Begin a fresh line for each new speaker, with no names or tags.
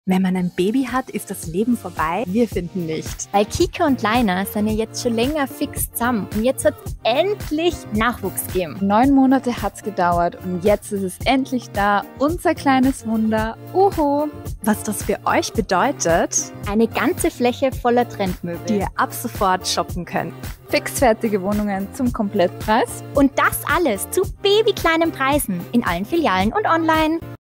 Wenn man ein Baby hat, ist das Leben vorbei? Wir finden nicht.
Weil Kika und Leina sind ja jetzt schon länger fix zusammen und jetzt hat es endlich Nachwuchs gegeben.
9 Monate hat's gedauert und jetzt ist es endlich da, unser kleines Wunder. Uhu!
Was das für euch bedeutet,
Eine ganze Fläche voller Trendmöbel.
die ihr ab sofort shoppen könnt.
Fixfertige Wohnungen zum Komplettpreis.
Und das alles zu babykleinen Preisen in allen Filialen und online.